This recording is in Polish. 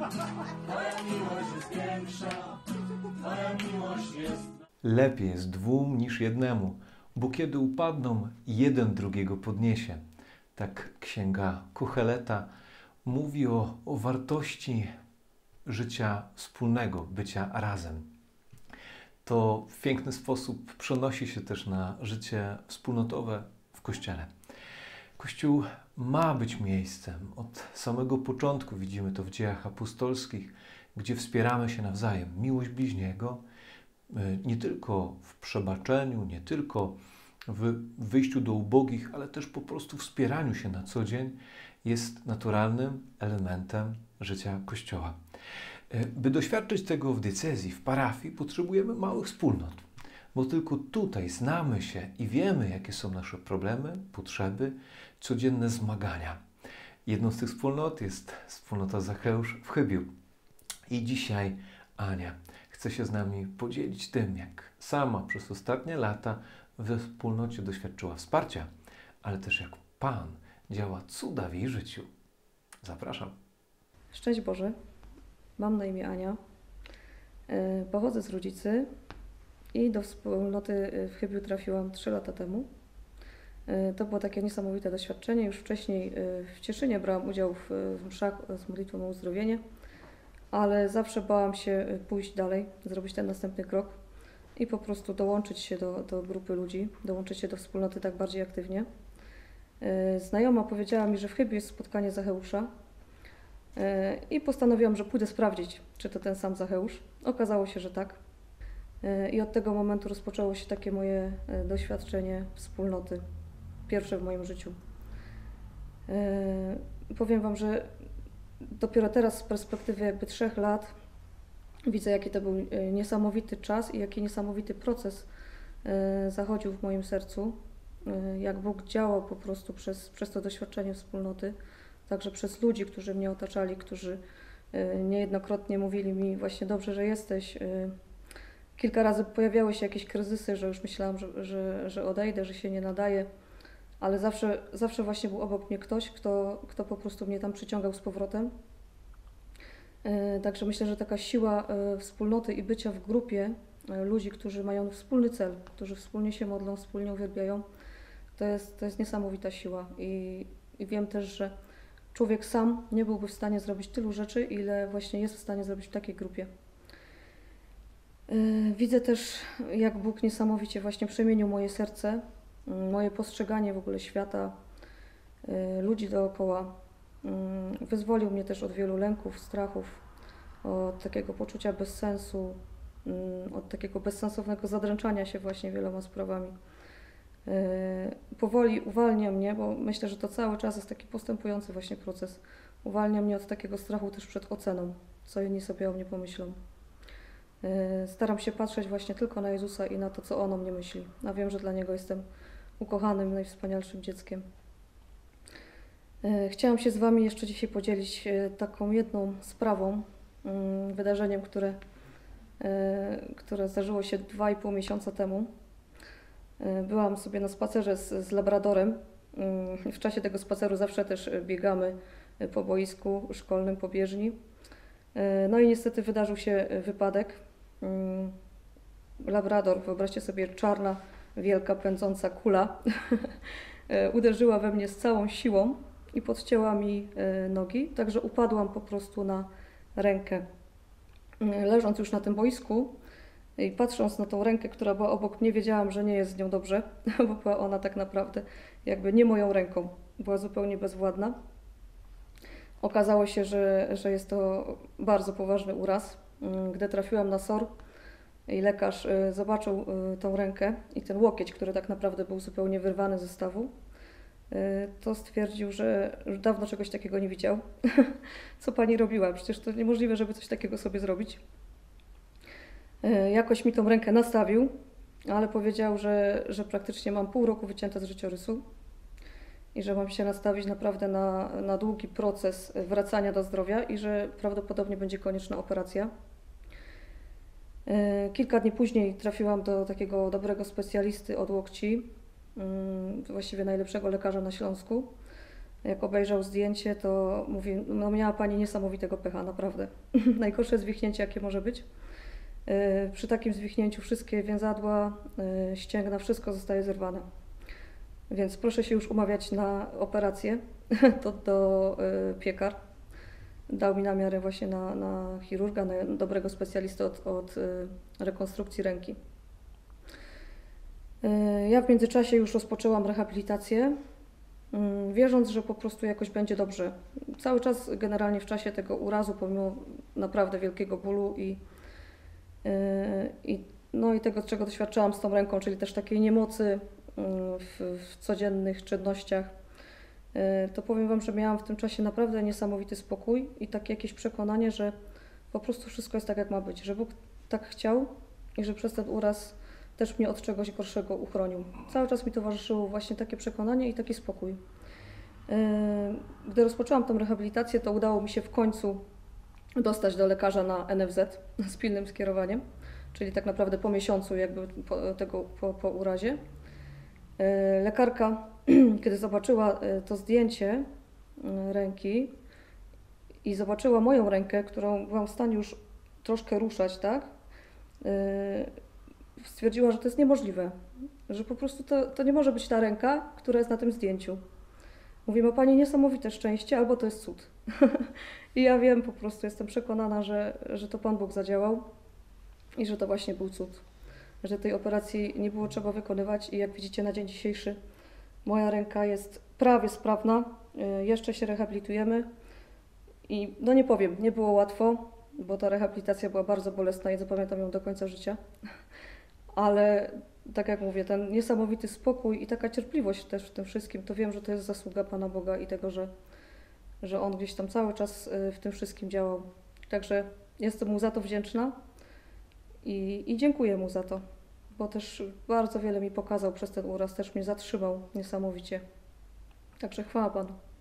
Twoja miłość jest większa, Twoja miłość jest... Lepiej jest dwóm niż jednemu, bo kiedy upadną, jeden drugiego podniesie. Tak księga Koheleta mówi o wartości życia wspólnego, bycia razem. To w piękny sposób przenosi się też na życie wspólnotowe w Kościele. Kościół ma być miejscem. Od samego początku widzimy to w Dziejach Apostolskich, gdzie wspieramy się nawzajem. Miłość bliźniego nie tylko w przebaczeniu, nie tylko w wyjściu do ubogich, ale też po prostu wspieraniu się na co dzień jest naturalnym elementem życia Kościoła. By doświadczyć tego w diecezji, w parafii, potrzebujemy małych wspólnot, bo tylko tutaj znamy się i wiemy, jakie są nasze problemy, potrzeby, codzienne zmagania. Jedną z tych wspólnot jest wspólnota Zacheusz w Chybiu. I dzisiaj Ania chce się z nami podzielić tym, jak sama przez ostatnie lata we wspólnocie doświadczyła wsparcia, ale też jak Pan działa cuda w jej życiu. Zapraszam. Szczęść Boże, mam na imię Ania, pochodzę z Rudzicy i do wspólnoty w Chybiu trafiłam 3 lata temu. To było takie niesamowite doświadczenie. Już wcześniej w Cieszynie brałam udział w mszach z modlitwą o uzdrowienie, ale zawsze bałam się pójść dalej, zrobić ten następny krok i po prostu dołączyć się do grupy ludzi, dołączyć się do wspólnoty tak bardziej aktywnie. Znajoma powiedziała mi, że w Chybiu jest spotkanie Zacheusza i postanowiłam, że pójdę sprawdzić, czy to ten sam Zacheusz. Okazało się, że tak. I od tego momentu rozpoczęło się takie moje doświadczenie wspólnoty, pierwsze w moim życiu. Powiem Wam, że dopiero teraz z perspektywy jakby 3 lat widzę, jaki to był niesamowity czas i jaki niesamowity proces zachodził w moim sercu. Jak Bóg działał po prostu przez to doświadczenie wspólnoty, także przez ludzi, którzy mnie otaczali, którzy niejednokrotnie mówili mi właśnie dobrze, że jesteś. Kilka razy pojawiały się jakieś kryzysy, że już myślałam, że odejdę, że się nie nadaję, ale zawsze właśnie był obok mnie ktoś, kto po prostu mnie tam przyciągał z powrotem. Także myślę, że taka siła wspólnoty i bycia w grupie ludzi, którzy mają wspólny cel, którzy wspólnie się modlą, wspólnie uwielbiają, to jest niesamowita siła. I wiem też, że człowiek sam nie byłby w stanie zrobić tylu rzeczy, ile właśnie jest w stanie zrobić w takiej grupie. Widzę też, jak Bóg niesamowicie właśnie przemienił moje serce, moje postrzeganie w ogóle świata, ludzi dookoła. Wyzwolił mnie też od wielu lęków, strachów, od takiego poczucia bezsensu, od takiego bezsensownego zadręczania się właśnie wieloma sprawami. Powoli uwalnia mnie, bo myślę, że to cały czas jest taki postępujący właśnie proces. Uwalnia mnie od takiego strachu też przed oceną, co inni sobie o mnie pomyślą. Staram się patrzeć właśnie tylko na Jezusa i na to, co On o mnie myśli. A wiem, że dla Niego jestem ukochanym, najwspanialszym dzieckiem. Chciałam się z Wami jeszcze dzisiaj podzielić taką jedną sprawą, wydarzeniem, które zdarzyło się 2,5 miesiąca temu. Byłam sobie na spacerze z labradorem. W czasie tego spaceru zawsze też biegamy po boisku szkolnym, po bieżni. No i niestety wydarzył się wypadek. Labrador, wyobraźcie sobie, czarna, wielka, pędząca kula uderzyła we mnie z całą siłą i podcięła mi nogi, także upadłam po prostu na rękę. Leżąc już na tym boisku i patrząc na tą rękę, która była obok mnie, wiedziałam, że nie jest z nią dobrze, bo była ona tak naprawdę jakby nie moją ręką, była zupełnie bezwładna. Okazało się, że jest to bardzo poważny uraz. Gdy trafiłam na SOR i lekarz zobaczył tą rękę i ten łokieć, który tak naprawdę był zupełnie wyrwany ze stawu, to stwierdził, że już dawno czegoś takiego nie widział. Co pani robiła? Przecież to niemożliwe, żeby coś takiego sobie zrobić. Jakoś mi tą rękę nastawił, ale powiedział, że praktycznie mam pół roku wycięte z życiorysu i że mam się nastawić naprawdę na długi proces wracania do zdrowia i że prawdopodobnie będzie konieczna operacja. Kilka dni później trafiłam do takiego dobrego specjalisty od łokci, właściwie najlepszego lekarza na Śląsku, Jak obejrzał zdjęcie, to mówi, no miała Pani niesamowitego pecha, naprawdę. Najgorsze zwichnięcie, jakie może być. Przy takim zwichnięciu wszystkie więzadła, ścięgna, wszystko zostaje zerwane. Więc proszę się już umawiać na operację do piekar. Dał mi namiary właśnie na chirurga, na dobrego specjalistę od rekonstrukcji ręki. Ja w międzyczasie już rozpoczęłam rehabilitację, wierząc, że po prostu jakoś będzie dobrze. Cały czas generalnie w czasie tego urazu, pomimo naprawdę wielkiego bólu i tego, czego doświadczałam z tą ręką, czyli też takiej niemocy w codziennych czynnościach, to powiem Wam, że miałam w tym czasie naprawdę niesamowity spokój i takie jakieś przekonanie, że po prostu wszystko jest tak, jak ma być, że Bóg tak chciał i że przez ten uraz też mnie od czegoś gorszego uchronił. Cały czas mi towarzyszyło właśnie takie przekonanie i taki spokój. Gdy rozpoczęłam tę rehabilitację, to udało mi się w końcu dostać do lekarza na NFZ z pilnym skierowaniem, czyli tak naprawdę po miesiącu jakby po urazie. Lekarka, kiedy zobaczyła to zdjęcie ręki i zobaczyła moją rękę, którą byłam w stanie już troszkę ruszać, tak? Stwierdziła, że to jest niemożliwe, że po prostu to nie może być ta ręka, która jest na tym zdjęciu. Mówi, ma Pani niesamowite szczęście, albo to jest cud. I ja wiem, po prostu jestem przekonana, że to Pan Bóg zadziałał i że to właśnie był cud. Że tej operacji nie było trzeba wykonywać i jak widzicie na dzień dzisiejszy moja ręka jest prawie sprawna, jeszcze się rehabilitujemy i no nie powiem, nie było łatwo, bo ta rehabilitacja była bardzo bolesna i zapamiętam ją do końca życia, ale tak jak mówię, ten niesamowity spokój i taka cierpliwość też w tym wszystkim, to wiem, że to jest zasługa Pana Boga i tego, że On gdzieś tam cały czas w tym wszystkim działał. Także jestem Mu za to wdzięczna i dziękuję Mu za to, bo też bardzo wiele mi pokazał przez ten uraz, też mnie zatrzymał niesamowicie. Także chwała Panu.